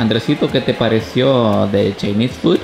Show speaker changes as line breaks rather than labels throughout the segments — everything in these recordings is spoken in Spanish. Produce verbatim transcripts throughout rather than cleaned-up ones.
Andresito, ¿qué te pareció de Chinese food?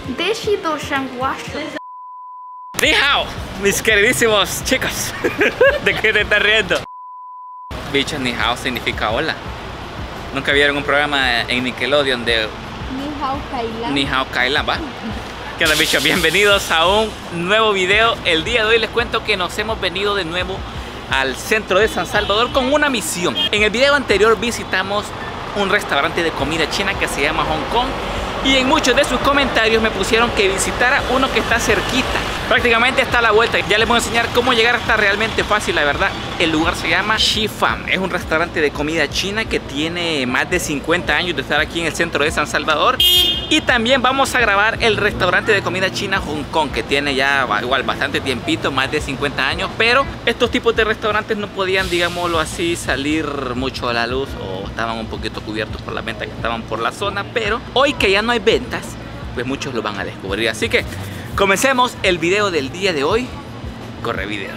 Ni hao, mis queridísimos chicos. ¿De qué te estás riendo? Bichos, ni hao significa hola. ¿Nunca vieron un programa en Nickelodeon de
Ni hao Kailan?
Ni hao Kailan, va? ¿Qué onda, bichos? Bienvenidos a un nuevo video. El día de hoy les cuento que nos hemos venido de nuevo al centro de San Salvador con una misión. En el video anterior visitamos un restaurante de comida china que se llama Hong Kong, y en muchos de sus comentarios me pusieron que visitara uno que está cerquita, prácticamente está a la vuelta. Ya les voy a enseñar cómo llegar, hasta realmente fácil, la verdad. El lugar se llama Shifan, es un restaurante de comida china que tiene más de cincuenta años de estar aquí en el centro de San Salvador. Y también vamos a grabar el restaurante de comida china Hong Kong, que tiene ya igual bastante tiempito, más de cincuenta años, pero estos tipos de restaurantes no podían, digámoslo así, salir mucho a la luz, o estaban un poquito cubiertos por las ventas que estaban por la zona. Pero hoy que ya no hay ventas, pues muchos lo van a descubrir. Así que comencemos el video del día de hoy. Corre video.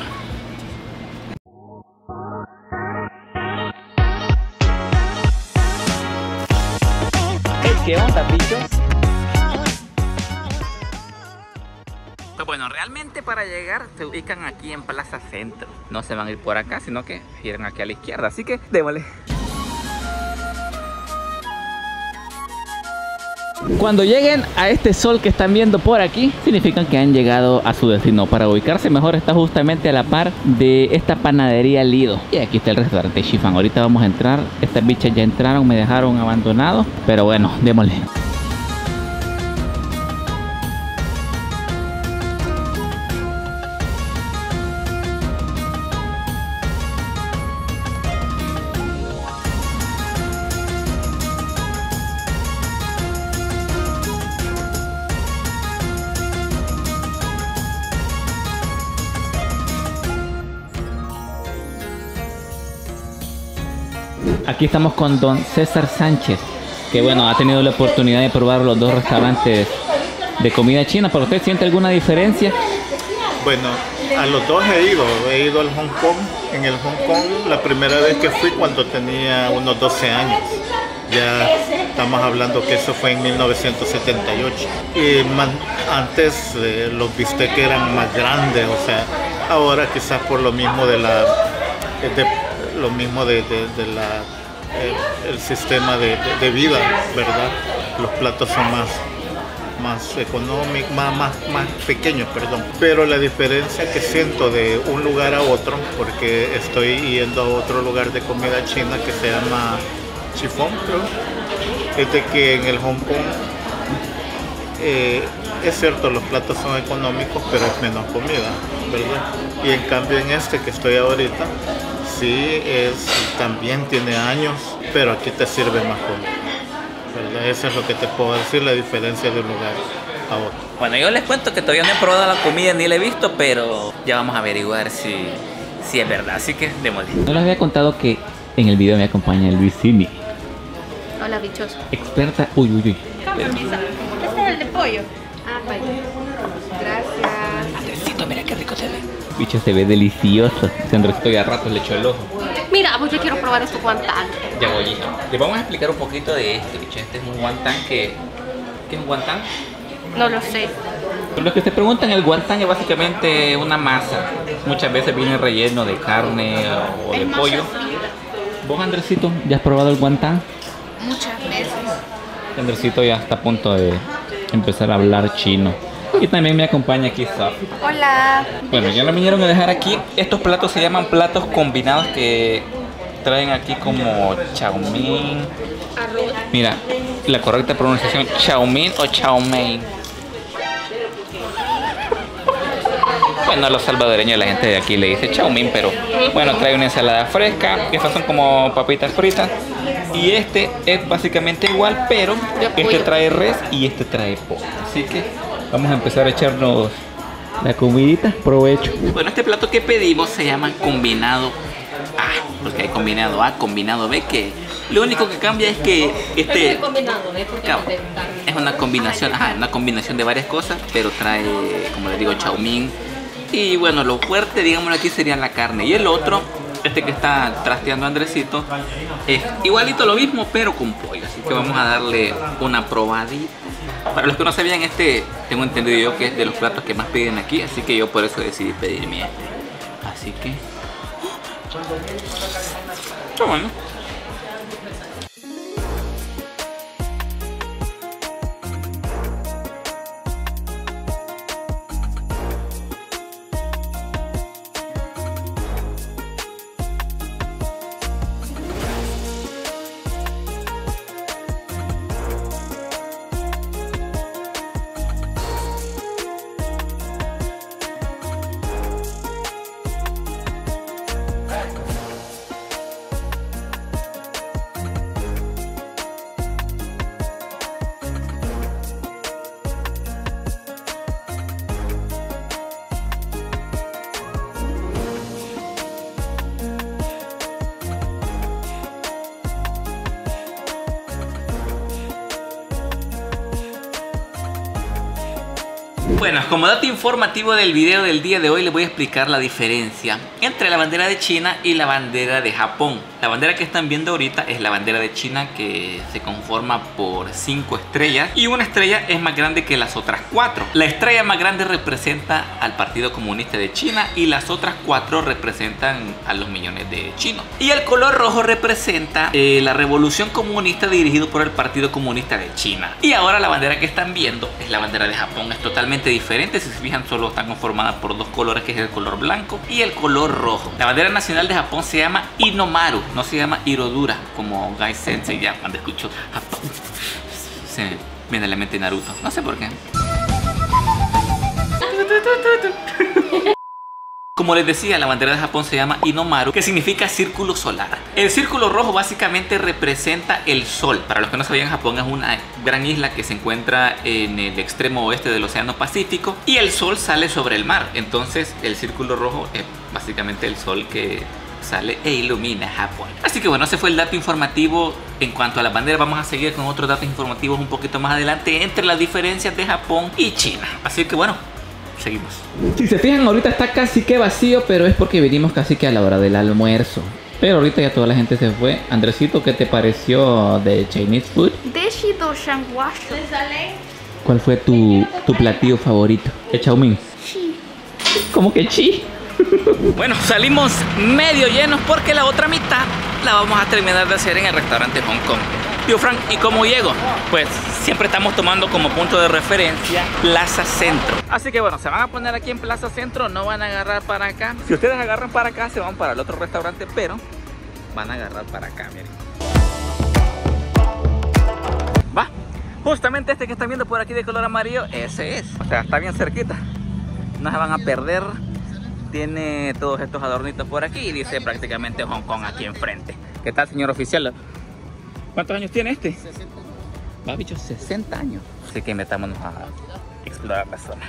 ¿Qué onda, bichos? Pues bueno, realmente para llegar se ubican aquí en Plaza Centro. No se van a ir por acá, sino que giran aquí a la izquierda. Así que démosle. Cuando lleguen a este sol que están viendo por aquí, significan que han llegado a su destino. Para ubicarse mejor, está justamente a la par de esta panadería Lido. Y aquí está el restaurante Shifan. Ahorita vamos a entrar. Estas bichas ya entraron, me dejaron abandonado. Pero bueno, démosle. Aquí estamos con don César Sánchez, que bueno, ha tenido la oportunidad de probar los dos restaurantes de comida china. ¿Para usted siente alguna diferencia?
Bueno, a los dos he ido, he ido al Hong Kong. En el Hong Kong la primera vez que fui cuando tenía unos doce años. Ya estamos hablando que eso fue en mil novecientos setenta y ocho. Y man, antes eh, los bistecs eran más grandes, o sea, ahora quizás por lo mismo de la... De, lo mismo de, de, de la eh, el sistema de, de, de vida, ¿verdad? Los platos son más más económicos, más, más, más pequeños, perdón. Pero la diferencia que siento de un lugar a otro, porque estoy yendo a otro lugar de comida china que se llama Shifan, creo, es de que en el Hong Kong eh, es cierto, los platos son económicos, pero es menos comida, ¿verdad? Y en cambio en este que estoy ahorita, sí, es, también tiene años, pero aquí te sirve más comida, ¿verdad? Eso es lo que te puedo decir, la diferencia de un lugar a otro. Bueno, yo les cuento que todavía no he probado la comida ni la he visto, pero ya vamos a averiguar si, si es verdad, así que démosle.
No les había contado que en el video me acompaña Luisini.
Hola, bichos.
Experta, uy, uy, uy.
Permisa. Este es el de pollo. Ah, vaya. Gracias.
Andresito, mira qué rico se ve.
Bicho, se ve delicioso. Se Andresito ya a rato le echó el ojo.
Mira, pues yo quiero probar estos guantán.
Ya voy, hija. Les vamos a explicar un poquito de este, bicho. Este es un guantán que... ¿Qué es un guantán?
No lo sé.
Por lo que se preguntan, el guantán es básicamente una masa. Muchas veces viene relleno de carne o de pollo. ¿Vos, Andresito, ya has probado el guantán?
Muchas veces.
Andresito ya está a punto de empezar a hablar chino. Y también me acompaña aquí Sophie.
Hola.
Bueno, ya lo vinieron a dejar aquí. Estos platos se llaman platos combinados, que traen aquí como chow mein.
Arroz.
Mira, la correcta pronunciación, chow mein o chow mein. Bueno, a los salvadoreños, la gente de aquí le dice chow mein, pero bueno, trae una ensalada fresca. Estas son como papitas fritas. Y este es básicamente igual, pero este trae res y este trae pollo. Así que vamos a empezar a echarnos la comidita. Provecho.
Bueno, este plato que pedimos se llama combinado A, porque hay combinado A, combinado B, que lo único que cambia es que este claro, es una combinación, ajá, una combinación de varias cosas, pero trae, como les digo, chow mein. Y bueno, lo fuerte, digámoslo aquí, sería la carne. Y el otro, este que está trasteando Andresito, es igualito lo mismo, pero con pollo. Así que vamos a darle una probadita. Para los que no sabían, este tengo entendido yo que es de los platos que más piden aquí, así que yo por eso decidí pedirme este. Así que... está bueno. Bueno, como dato informativo del video del día de hoy les voy a explicar la diferencia entre la bandera de China y la bandera de Japón. La bandera que están viendo ahorita es la bandera de China, que se conforma por cinco estrellas y una estrella es más grande que las otras cuatro. La estrella más grande representa al Partido Comunista de China y las otras cuatro representan a los millones de chinos. Y el color rojo representa eh, la revolución comunista dirigido por el Partido Comunista de China. Y ahora la bandera que están viendo es la bandera de Japón, es totalmente diferente. Si se fijan, solo están conformadas por dos colores, que es el color blanco y el color rojo. La bandera nacional de Japón se llama Inomaru, no se llama Hirodura como Gai Sensei. Ya cuando escucho Japón se me viene a la mente Naruto, no sé por qué. Como les decía, la bandera de Japón se llama Inomaru, que significa círculo solar. El círculo rojo básicamente representa el sol. Para los que no sabían, Japón es una gran isla que se encuentra en el extremo oeste del Océano Pacífico y el sol sale sobre el mar. Entonces el círculo rojo es básicamente el sol que sale e ilumina Japón. Así que bueno, ese fue el dato informativo en cuanto a la bandera. Vamos a seguir con otros datos informativos un poquito más adelante entre las diferencias de Japón y China. Así que bueno, seguimos. Si se fijan, ahorita está casi que vacío, pero es porque venimos casi que a la hora del almuerzo. Pero ahorita ya toda la gente se fue. Andresito, ¿qué te pareció de Chinese food? ¿Cuál fue tu, tu platillo favorito? ¿Qué chow mein?
Chi.
¿Cómo que chi? Bueno, salimos medio llenos porque la otra mitad la vamos a terminar de hacer en el restaurante Hong Kong. Tío Frank, ¿y cómo llego? Pues siempre estamos tomando como punto de referencia Plaza Centro. Así que bueno, se van a poner aquí en Plaza Centro, no van a agarrar para acá. Si ustedes agarran para acá, se van para el otro restaurante, pero van a agarrar para acá, miren. Va, justamente este que están viendo por aquí de color amarillo, ese es. O sea, está bien cerquita, no se van a perder. Tiene todos estos adornitos por aquí y dice prácticamente Hong Kong aquí enfrente. ¿Qué tal, señor oficial? ¿Cuántos años tiene este? sesenta. Va, bicho, sesenta años. Así que metámonos a explorar la zona.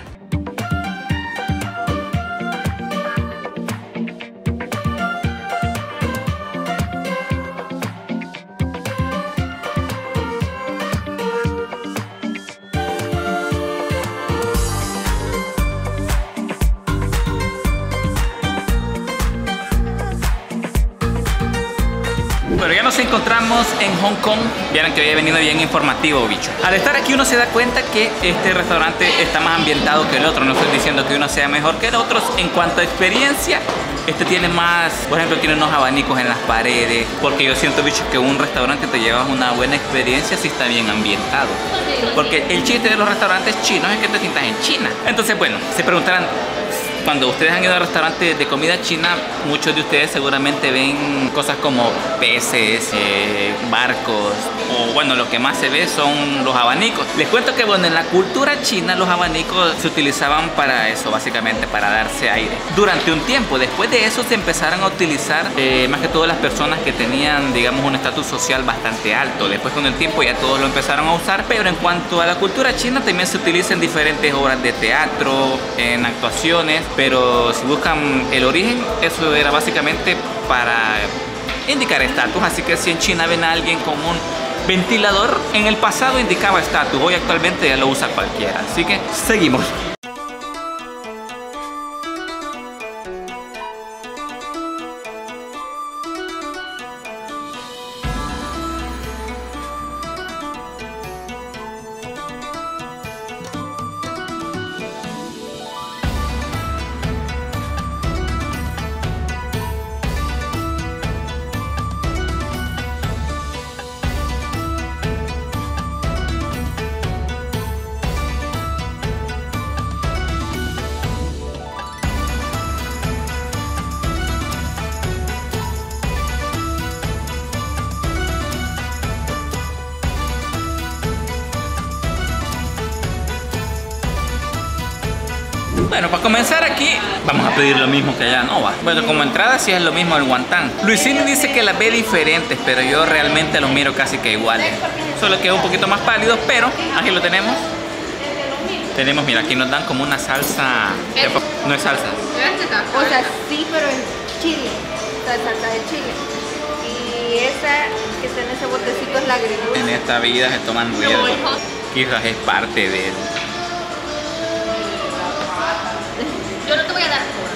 Pero ya nos encontramos en Hong Kong. Vieron que había venido bien informativo, bicho. Al estar aquí uno se da cuenta que este restaurante está más ambientado que el otro. No estoy diciendo que uno sea mejor que el otro. En cuanto a experiencia, este tiene más, por ejemplo, tiene unos abanicos en las paredes. Porque yo siento, bicho, que un restaurante te llevas una buena experiencia si está bien ambientado. Porque el chiste de los restaurantes chinos es que te sientas en China. Entonces, bueno, se preguntarán, cuando ustedes han ido a restaurantes de comida china, muchos de ustedes seguramente ven cosas como peces, eh, barcos, o bueno, lo que más se ve son los abanicos. Les cuento que bueno, en la cultura china los abanicos se utilizaban para eso, básicamente para darse aire. Durante un tiempo, después de eso se empezaron a utilizar eh, más que todo las personas que tenían, digamos, un estatus social bastante alto. Después con el tiempo ya todos lo empezaron a usar, pero en cuanto a la cultura china también se utiliza en diferentes obras de teatro, en actuaciones. Pero si buscan el origen, eso era básicamente para indicar estatus. Así que si en China ven a alguien con un ventilador, en el pasado indicaba estatus, hoy actualmente ya lo usa cualquiera. Así que seguimos. Bueno, para comenzar aquí, vamos a pedir lo mismo que allá, ¿no va? Bueno, como entrada sí es lo mismo el guantán. Luisini dice que las ve diferentes, pero yo realmente los miro casi que iguales. Solo que es un poquito más pálido, pero aquí lo tenemos. Tenemos, mira, aquí nos dan como una salsa. No es salsa.
O sea, sí, pero en chile. La salsa de chile. Y esa que está en ese botecito es la agridulce.
En esta vida se toman riesgos. Quizás es parte de él.
Yo no te voy a dar.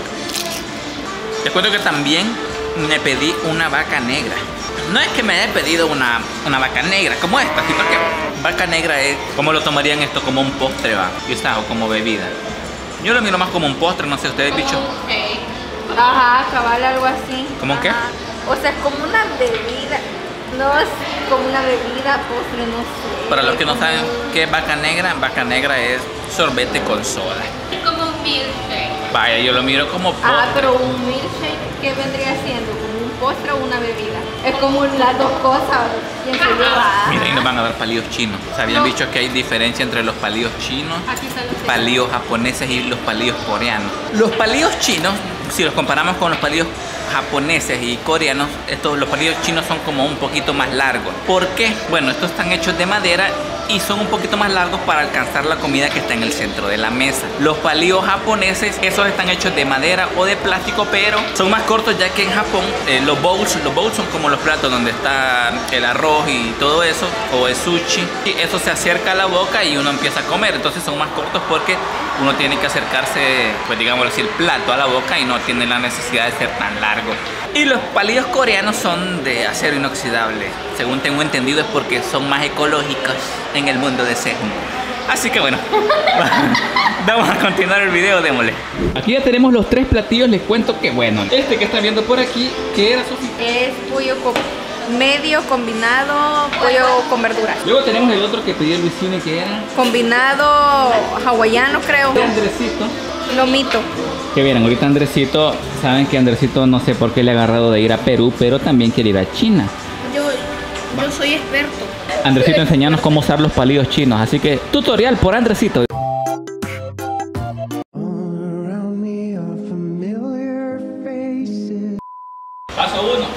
Les cuento que también me pedí una vaca negra. No es que me haya pedido una, una vaca negra como esta, sino que vaca negra es, ¿cómo lo tomarían esto? Como un postre, va, quizás, o como bebida. Yo lo miro más como un postre, no sé, ustedes, bicho.
Ajá, cabal, algo así.
¿Cómo qué?
O sea, es como una bebida. No es como una bebida, postre, no sé.
Para los que no saben qué es vaca negra, vaca negra es sorbete con soda.
Es como un milkshake.
Vaya, yo lo miro como postre.
Ah, pero un milkshake, ¿qué vendría siendo? ¿Como un postre o una bebida? Es como las dos cosas. ¿Quién se lleva?
Mira, ahí nos van a dar palillos chinos. ¿Se habían
No.
dicho que hay diferencia entre los palillos chinos,
Aquí están los
palillos japoneses y los palillos coreanos? Los palillos chinos, si los comparamos con los palillos japoneses y coreanos, estos, los palillos chinos son como un poquito más largos. ¿Por qué? Bueno, estos están hechos de madera y son un poquito más largos para alcanzar la comida que está en el centro de la mesa. Los palillos japoneses, esos están hechos de madera o de plástico, pero son más cortos, ya que en Japón eh, los bowls, los bowls son como los platos donde está el arroz y todo eso, o el sushi, y eso se acerca a la boca y uno empieza a comer. Entonces son más cortos porque uno tiene que acercarse, pues digamos así, el plato a la boca y no tiene la necesidad de ser tan largo. Y los palillos coreanos son de acero inoxidable. Según tengo entendido es porque son más ecológicos en el mundo de Sehun. Así que bueno, vamos a continuar el video, démosle. Aquí ya tenemos los tres platillos, les cuento que bueno, este que están viendo por aquí, ¿qué era, Sofía?
Es pollo con medio combinado, pollo con verduras.
Luego tenemos el otro que pidió Luisini, que era
Combinado hawaiano, creo.
Andresito.
Lomito.
Que vieron, ahorita Andresito, saben que Andresito no sé por qué le ha agarrado de ir a Perú, pero también quiere ir a China.
Yo, yo soy experto.
Andresito, enseñanos cómo usar los palillos chinos, así que tutorial por Andresito.
Paso uno.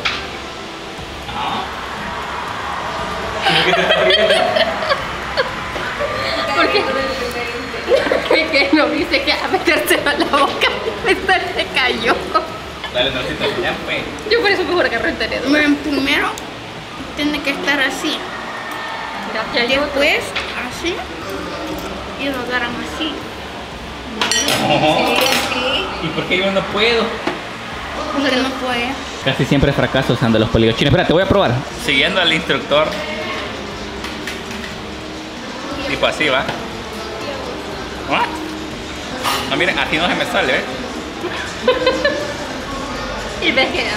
Porque que no viste que a metérselo en la boca se cayó.
Dale, Andresito, ya fue.
Yo por eso mejor agarré el tenedor.
Miren, primero tiene que estar así,
Ya, ya,
después así y lo agarran así.
sí.
¿Y por qué yo no puedo?
Porque no puede.
Casi siempre fracaso usando los palillos chinos. Espera, te voy a probar.
Siguiendo al instructor. Tipo así, ¿va? ¿Ah? No, miren, así no se me sale, ¿ves?
Y ves que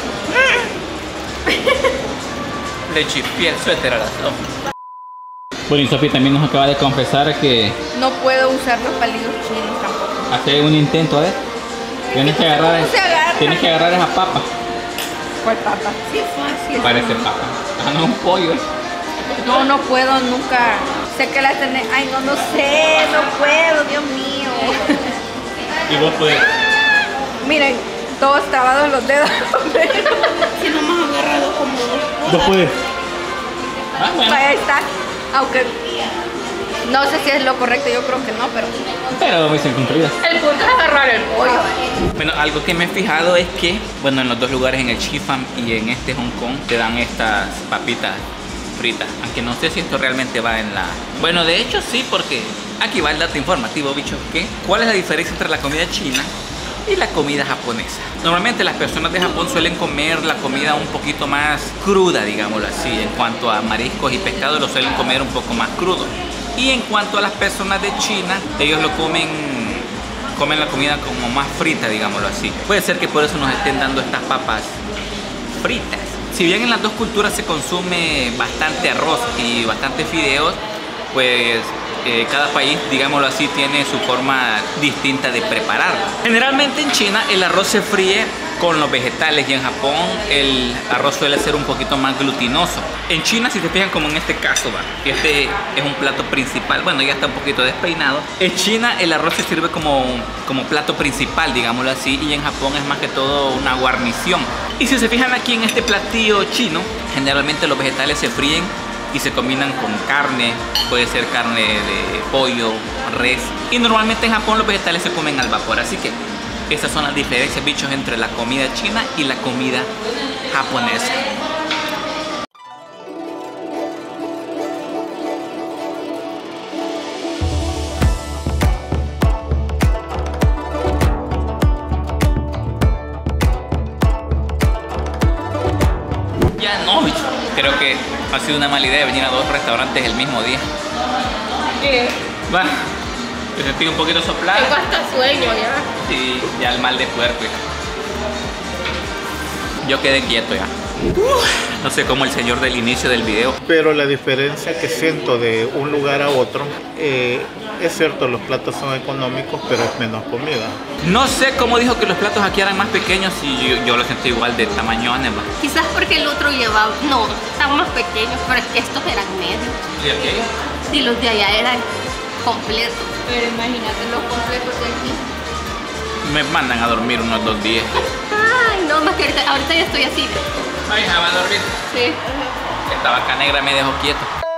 Le chipié el suéter a las dos.
Bueno, y Sofía también nos acaba de confesar que
no puedo usar los palillos chinos tampoco.
hace un intento, a ver. Tienes que agarrar,
¿Cómo se agarra?
tienes que agarrar esa papa.
¿Cuál papa? Sí, fácil.
Parece papa. Ah, no, un pollo.
No, no puedo nunca. Sé que la tenés. Ay, no, no sé, no puedo, Dios mío.
Y vos puedes.
Miren, todos trabados los dedos.
Si no me has agarrado como dos.
Vos puedes. Ah, bueno.
Ahí está. Aunque no sé si es lo correcto, yo creo que no, pero
Pero misión cumplida.
el punto es agarrar el pollo.
Bueno, algo que me he fijado es que, bueno, en los dos lugares, en el Chifam y en este Hong Kong, te dan estas papitas fritas. Aunque no sé si esto realmente va en la... Bueno, de hecho sí, porque aquí va el dato informativo, bicho. ¿Qué? ¿Cuál es la diferencia entre la comida china y la comida japonesa? Normalmente las personas de Japón suelen comer la comida un poquito más cruda, digámoslo así. En cuanto a mariscos y pescado, lo suelen comer un poco más crudo. Y en cuanto a las personas de China, ellos lo comen, comen la comida como más frita, digámoslo así. Puede ser que por eso nos estén dando estas papas fritas. Si bien en las dos culturas se consume bastante arroz y bastante fideos, pues eh, cada país, digámoslo así, tiene su forma distinta de prepararlo. Generalmente en China el arroz se fríe con los vegetales, y en Japón el arroz suele ser un poquito más glutinoso. En China, si se fijan, como en este caso, va, este es un plato principal, bueno, ya está un poquito despeinado. En China el arroz se sirve como, como plato principal, digámoslo así, y en Japón es más que todo una guarnición. Y si se fijan aquí en este platillo chino, generalmente los vegetales se fríen y se combinan con carne, puede ser carne de pollo, res, y normalmente en Japón los vegetales se comen al vapor. Así que esas son las diferencias, bichos, entre la comida china y la comida japonesa. Ya no, bicho, creo que ha sido una mala idea venir a dos restaurantes el mismo día.
¿Qué?
Va, me sentí un poquito soplado.
Tengo hasta sueño ya.
Sí, ya el mal de puerco. Yo quedé quieto ya. No sé cómo el señor del inicio del video.
Pero la diferencia que siento de un lugar a otro, eh, es cierto, los platos son económicos, pero es menos comida.
No sé cómo dijo que los platos aquí eran más pequeños y yo, yo lo sentí igual de tamañones. ¿Va?
Quizás porque el otro llevaba, no, estaban más pequeños, pero es que estos eran medios.
¿Y aquí?
Sí, los de allá eran completos. Pero imagínate los completos de aquí.
Me mandan a dormir unos dos días.
Ay, no, más que ahorita, ahorita ya estoy así.
Ay, ¿va a dormir?
Sí.
Esta vaca negra me dejó quieto.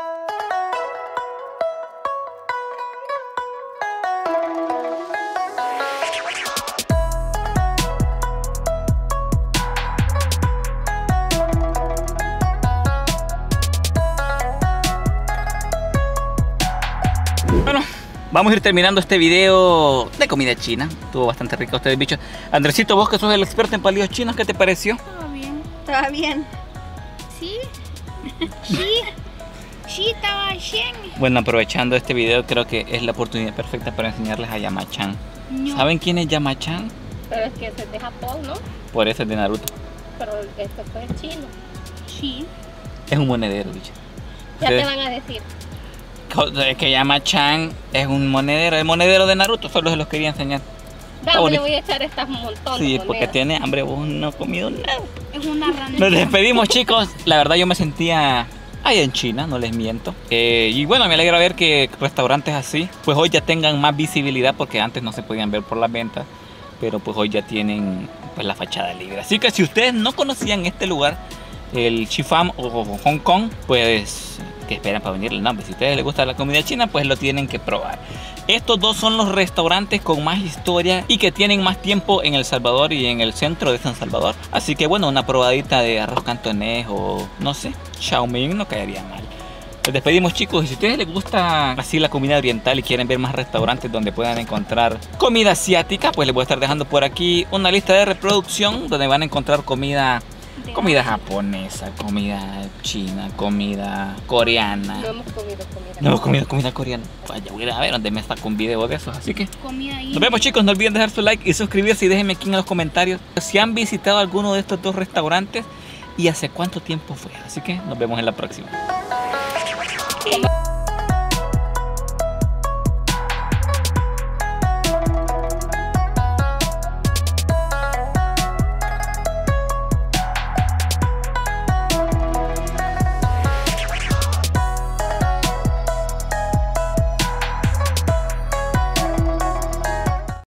Bueno, vamos a ir terminando este video de comida china. Estuvo bastante rico ustedes, bichos. Andresito, vos que sos el experto en palillos chinos, ¿qué te pareció?
Todo bien.
Estaba bien.
Sí. Sí. Sí, estaba bien.
Bueno, aprovechando este video, creo que es la oportunidad perfecta para enseñarles a Yamachan.
No.
¿Saben quién es Yamachan?
Pero es que ese es de Japón, ¿no?
Por eso es de Naruto.
Pero esto fue chino.
Sí.
Es un monedero, bicho.
Ya te
Ustedes-
van a decir.
Es que Yamachan es un monedero, el monedero de Naruto, solo se los quería enseñar.
Vamos,
bonito.
le voy a echar estas un montón
Sí,
de
porque
monedas.
tiene hambre, vos no has comido nada.
Es una rana.
Nos despedimos, chicos. La verdad yo me sentía allá en China, no les miento. Eh, y bueno, me alegra ver que restaurantes así, pues hoy ya tengan más visibilidad, porque antes no se podían ver por las ventas, pero pues hoy ya tienen pues la fachada libre. Así que si ustedes no conocían este lugar, el Shifam o Hong Kong, pues que esperan para venir el nombre. Si a ustedes les gusta la comida china, pues lo tienen que probar. Estos dos son los restaurantes con más historia y que tienen más tiempo en El Salvador y en el centro de San Salvador. Así que bueno, una probadita de arroz cantonés o no sé, chow mein no caería mal. Les despedimos, chicos, y si a ustedes les gusta así la comida oriental y quieren ver más restaurantes donde puedan encontrar comida asiática, pues les voy a estar dejando por aquí una lista de reproducción donde van a encontrar comida comida japonesa, comida china, comida coreana.
No hemos comido comida.
No hemos comido comida coreana. Vaya, voy a ir a ver dónde me saco un video de esos. Así que
Comida ahí.
nos vemos, chicos. No olviden dejar su like y suscribirse, y déjenme aquí en los comentarios si han visitado alguno de estos dos restaurantes y hace cuánto tiempo fue. Así que nos vemos en la próxima.